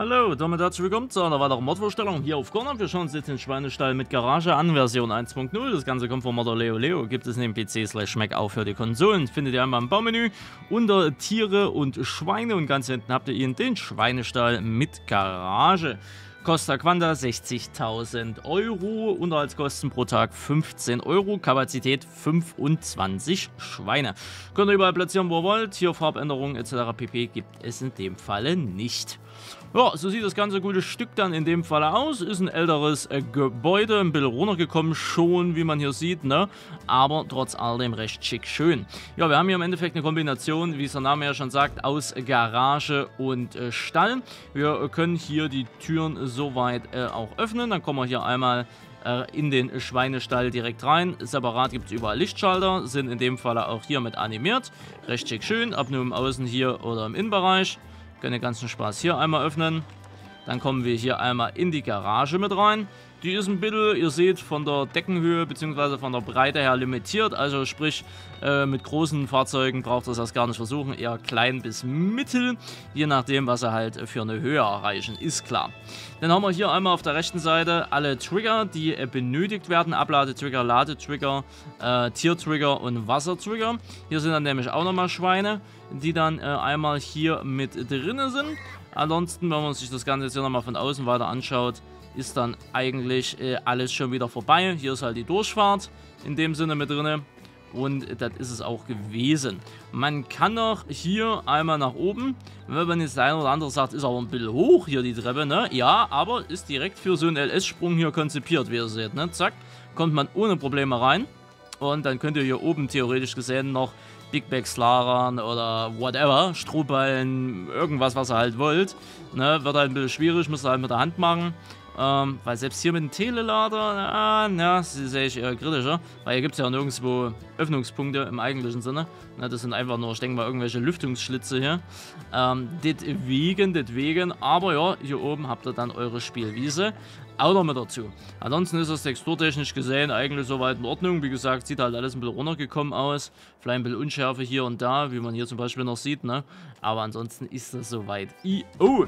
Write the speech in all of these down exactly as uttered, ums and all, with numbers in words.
Hallo, damit herzlich willkommen zu einer weiteren Mod-Vorstellung hier auf Corner. Wir schauen uns jetzt den Schweinestall mit Garage an, Version eins punkt null. Das Ganze kommt vom Modder Leo Leo. Gibt es neben P C slash Mac auch für die Konsolen. Findet ihr einmal im Baumenü unter Tiere und Schweine und ganz hinten habt ihr ihn, den Schweinestall mit Garage. Costa Quanta sechzigtausend Euro, Unterhaltskosten pro Tag fünfzehn Euro, Kapazität fünfundzwanzig Schweine. Könnt ihr überall platzieren, wo ihr wollt. Hier Farbänderungen et cetera pp. Gibt es in dem Falle nicht. Ja, so sieht das ganze gute Stück dann in dem Falle aus. Ist ein älteres äh, Gebäude, ein bisschen runtergekommen schon, wie man hier sieht, ne? Aber trotz alledem recht schick schön. Ja, wir haben hier im Endeffekt eine Kombination, wie es der Name ja schon sagt, aus Garage und äh, Stall. Wir äh, können hier die Türen soweit äh, auch öffnen. Dann kommen wir hier einmal äh, in den Schweinestall direkt rein. Separat gibt es überall Lichtschalter, sind in dem Falle auch hier mit animiert. Recht schick schön, ob nur im Außen hier oder im Innenbereich. Können den ganzen Spaß hier einmal öffnen. Dann kommen wir hier einmal in die Garage mit rein. Die ist ein bisschen, ihr seht, von der Deckenhöhe bzw. von der Breite her limitiert. Also sprich, äh, mit großen Fahrzeugen braucht ihr das gar nicht versuchen. Eher klein bis mittel, je nachdem, was ihr halt für eine Höhe erreichen, ist klar. Dann haben wir hier einmal auf der rechten Seite alle Trigger, die äh, benötigt werden. Abladetrigger, Ladetrigger, äh, Tiertrigger und Wassertrigger. Hier sind dann nämlich auch nochmal Schweine, die dann äh, einmal hier mit drin sind. Ansonsten, wenn man sich das Ganze jetzt hier nochmal von außen weiter anschaut, ist dann eigentlich äh, alles schon wieder vorbei. Hier ist halt die Durchfahrt in dem Sinne mit drin. Und das ist es auch gewesen. Man kann noch hier einmal nach oben. Wenn man jetzt der eine oder andere sagt, ist aber ein bisschen hoch hier die Treppe, ne? Ja, aber ist direkt für so einen L S-Sprung hier konzipiert, wie ihr seht, ne? Zack, kommt man ohne Probleme rein. Und dann könnt ihr hier oben theoretisch gesehen noch Big Bags lagern oder whatever, Strohballen, irgendwas, was ihr halt wollt. Ne? Wird halt ein bisschen schwierig, müsst ihr halt mit der Hand machen. Ähm, weil selbst hier mit dem Telelader, na, na, sehe ich eher kritischer, weil hier gibt es ja nirgendwo Öffnungspunkte im eigentlichen Sinne. Na, das sind einfach nur, ich denke mal, irgendwelche Lüftungsschlitze hier. Ähm, deswegen, deswegen, aber ja, hier oben habt ihr dann eure Spielwiese auch noch mit dazu. Ansonsten ist das texturtechnisch gesehen eigentlich soweit in Ordnung. Wie gesagt, sieht halt alles ein bisschen runtergekommen aus. Vielleicht ein bisschen Unschärfe hier und da, wie man hier zum Beispiel noch sieht, ne? Aber ansonsten ist das soweit. I oh!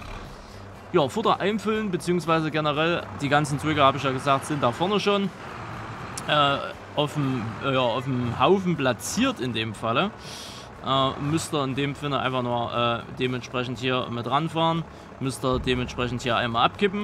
Ja, Futter einfüllen, beziehungsweise generell, die ganzen Trigger, habe ich ja gesagt, sind da vorne schon äh, auf, dem, äh, ja, auf dem Haufen platziert in dem Falle. Äh, müsst ihr in dem Sinne einfach nur äh, dementsprechend hier mit ranfahren. Müsst ihr dementsprechend hier einmal abkippen.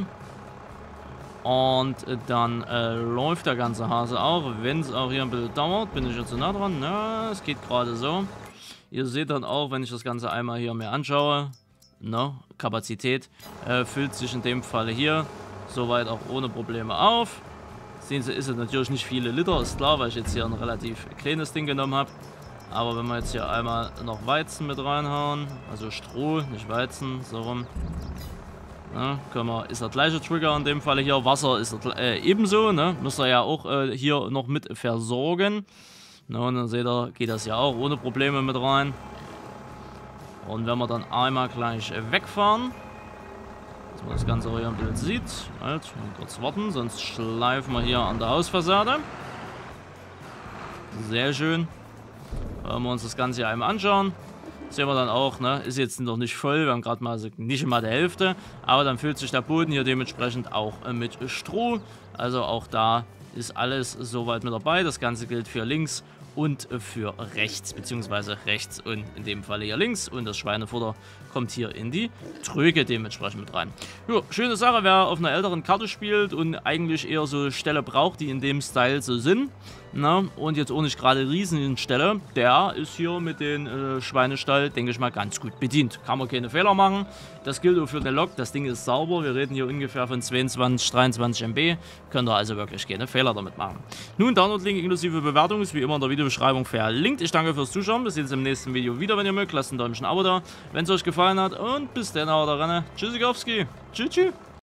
Und äh, dann äh, läuft der ganze Hase auch, wenn es auch hier ein bisschen dauert. Bin ich jetzt so nah dran? Na, es geht gerade so. Ihr seht dann auch, wenn ich das Ganze einmal hier mir anschaue, no, Kapazität äh, füllt sich in dem Falle hier soweit auch ohne Probleme auf. Sehen Sie, ist es natürlich nicht viele Liter, ist klar, weil ich jetzt hier ein relativ kleines Ding genommen habe. Aber wenn wir jetzt hier einmal noch Weizen mit reinhauen, also Stroh, nicht Weizen, so rum, ja, können wir, ist der gleiche Trigger in dem Falle hier. Wasser ist der, äh, ebenso, ne? Müsst ihr ja auch äh, hier noch mit versorgen. Na, und dann seht ihr, geht das ja auch ohne Probleme mit rein. Und wenn wir dann einmal gleich wegfahren, dass man das Ganze hier ein bisschen sieht, halt, kurz warten, sonst schleifen wir hier an der Hausfassade. Sehr schön. Wenn wir uns das Ganze hier einmal anschauen, sehen wir dann auch, ne, ist jetzt noch nicht voll, wir haben gerade mal also nicht mal die Hälfte, aber dann füllt sich der Boden hier dementsprechend auch mit Stroh. Also auch da ist alles soweit mit dabei. Das Ganze gilt für links und für rechts, beziehungsweise rechts und in dem Falle hier links. Und das Schweinefutter kommt hier in die Tröge dementsprechend mit rein. Jo, schöne Sache, wer auf einer älteren Karte spielt und eigentlich eher so Ställe braucht, die in dem Style so sind, na, und jetzt auch nicht gerade riesigen Ställe, der ist hier mit dem äh, Schweinestall, denke ich mal, ganz gut bedient. Kann man keine Fehler machen. Das gilt auch für den Lok. Das Ding ist sauber. Wir reden hier ungefähr von zweiundzwanzig, dreiundzwanzig Megabyte. Könnt ihr also wirklich keine Fehler damit machen. Nun, Download-Link inklusive Bewertung ist wie immer in der Videobeschreibung verlinkt. Ich danke fürs Zuschauen. Wir sehen uns im nächsten Video wieder, wenn ihr mögt. Lasst ein Däumchen Abo da, wenn es euch gefallen hat. Und bis dann, haut rein. Tschüssikowski. Tschüss, tschüss.